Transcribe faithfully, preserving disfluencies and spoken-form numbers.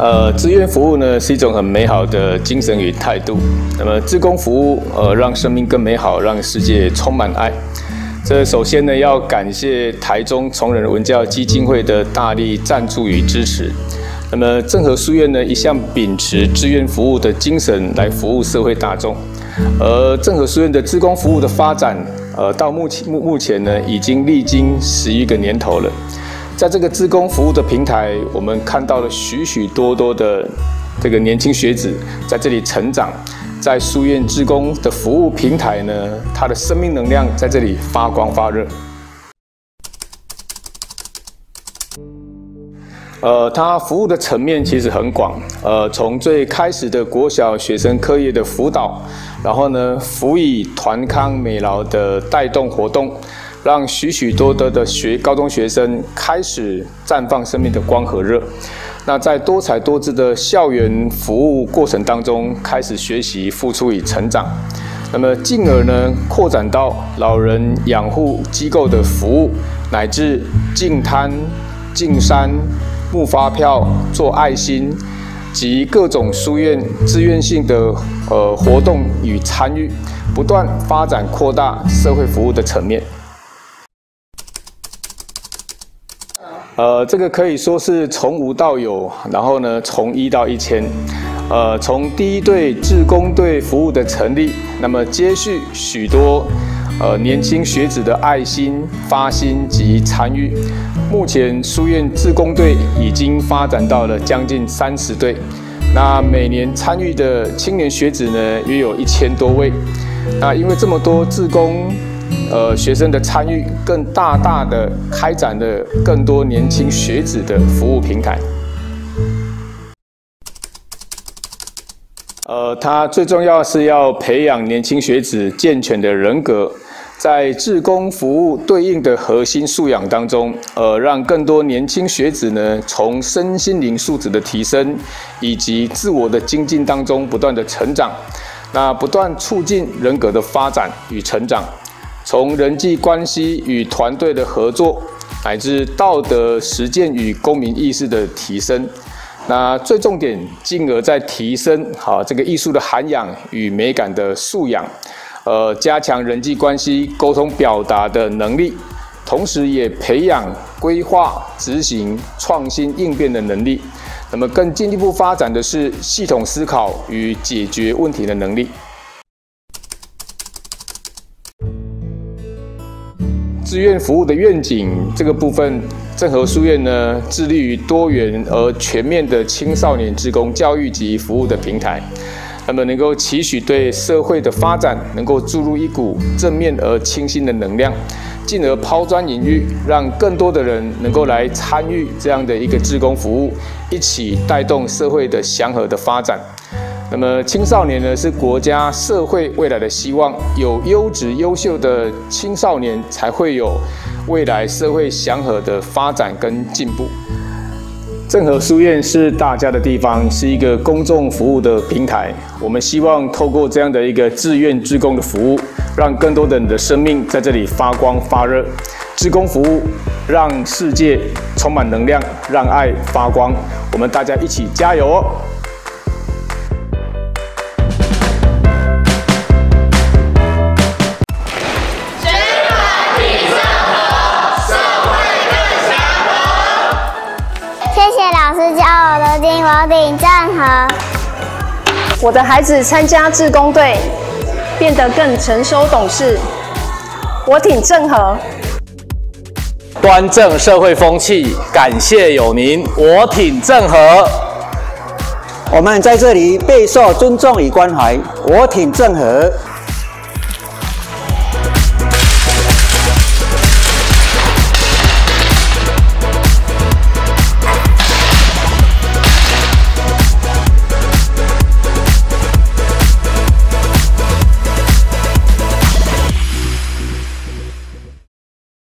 呃，志愿服务呢是一种很美好的精神与态度。那么，志工服务，呃，让生命更美好，让世界充满爱。这首先呢，要感谢台中崇仁文教基金会的大力赞助与支持。那么，正和书院呢，一向秉持志愿服务的精神来服务社会大众。而正和书院的志工服务的发展，呃，到目前目目前呢，已经历经十余个年头了。在这个志工服务的平台，我们看到了许许多多的这个年轻学子在这里成长，在书院志工的服务平台呢，他的生命能量在这里发光发热。呃，他服务的层面其实很广，呃，从最开始的国小学生课业的辅导，然后呢，辅以团康美劳的带动活动，让许许多多的学高中学生开始绽放生命的光和热。那在多彩多姿的校园服务过程当中，开始学习、付出与成长。那么进而呢，扩展到老人养护机构的服务，乃至净滩、净山、募发票、做爱心及各种书院志愿性的呃活动与参与，不断发展扩大社会服务的层面。呃，这个可以说是从无到有，然后呢，从一到一千。呃，从第一队志工队服务的成立，那么接续许多呃年轻学子的爱心、发心及参与。目前书院志工队已经发展到了将近三十队，那每年参与的青年学子呢，约有一千多位。那因为这么多志工呃学生的参与，更大大的开展了更多年轻学子的服务平台。呃，它最重要是要培养年轻学子健全的人格，在志工服务对应的核心素养当中，呃，让更多年轻学子呢，从身心灵素质的提升以及自我的精进当中不断的成长，那不断促进人格的发展与成长，从人际关系与团队的合作，乃至道德实践与公民意识的提升。那最重点，进而在提升好这个艺术的涵养与美感的素养，呃，加强人际关系、沟通表达的能力，同时也培养规划、执行、创新应变的能力。那么更进一步发展的是系统思考与解决问题的能力。志愿服务的愿景这个部分，正和书院呢致力于多元而全面的青少年志工教育及服务的平台，那么能够期许对社会的发展能够注入一股正面而清新的能量，进而抛砖引玉，让更多的人能够来参与这样的一个志工服务，一起带动社会的祥和的发展。那么青少年呢，是国家社会未来的希望，有优质优秀的青少年，才会有未来社会祥和的发展跟进步。正和书院是大家的地方，是一个公众服务的平台。我们希望透过这样的一个志愿志工的服务，让更多的人的生命在这里发光发热。志工服务让世界充满能量，让爱发光。我们大家一起加油哦！ 我挺正和， 我的孩子参加志工队，变得更成熟懂事。我挺正和， 端正社会风气，感谢有您。我挺正和， 我们在这里备受尊重与关怀。我挺正和。